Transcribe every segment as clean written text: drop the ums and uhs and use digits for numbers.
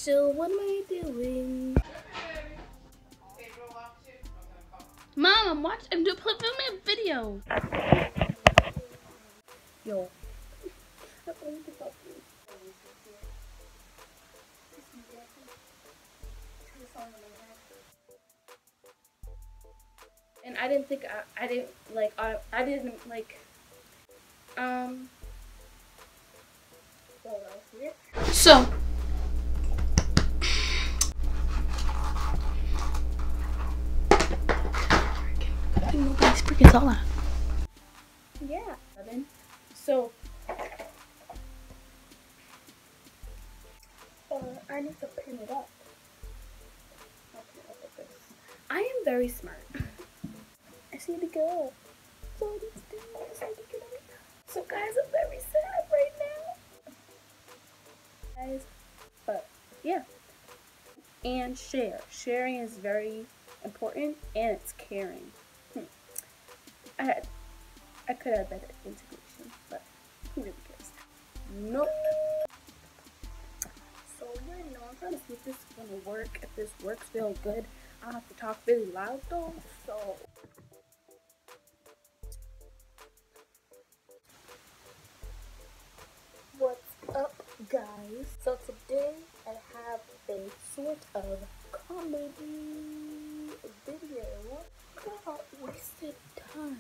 So what am I doing? Mom, I'm filming a video. Yo. And I didn't think I didn't like So nobody's freaking saw that. Yeah. So I need to pin it up. I'll pin it up like this. I am very smart. I see the girl. So I need to do this. So guys, I'm very sad right now. Guys, but yeah. And share. Sharing is very important, and it's caring. I could have better integration, but who really cares? Nope. So yeah, I'm trying to see if this is gonna work. If this works real good, I'll have to talk really loud though. So what's up, guys? So today I have a sort of comedy video about wasted time.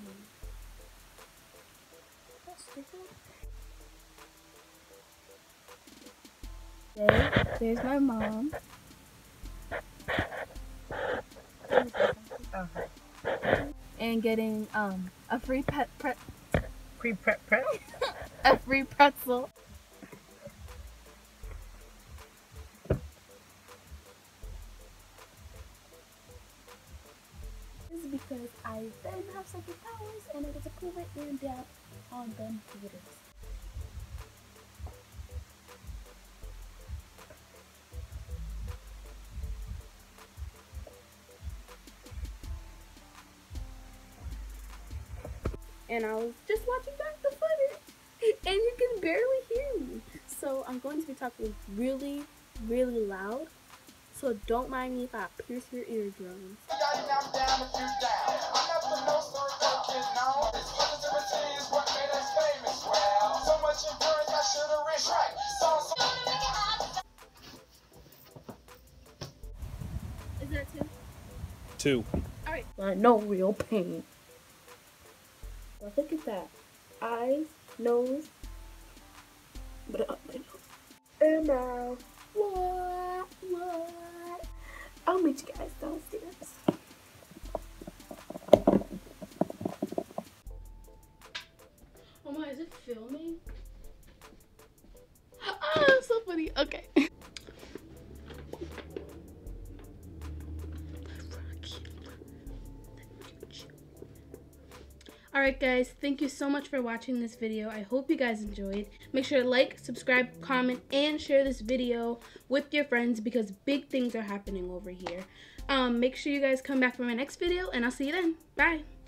There's my mom. And getting a free a free pretzel. This is because I didn't have psychic powers and I get to prove it and dab on them theaters. And I was just watching back the footage, and you can barely hear me. So I'm going to be talking really, really loud. So don't mind me if I pierce your eardrums. Is that two? Two. All right. I know real pain. Now look at that. Eyes, nose, but up my nose. And now, what? I'll meet you guys downstairs. Oh my, is it filming? Oh, that's so funny. Okay. Alright guys, thank you so much for watching this video. I hope you guys enjoyed. Make sure to like, subscribe, comment, and share this video with your friends because big things are happening over here. Make sure you guys come back for my next video, and I'll see you then. Bye!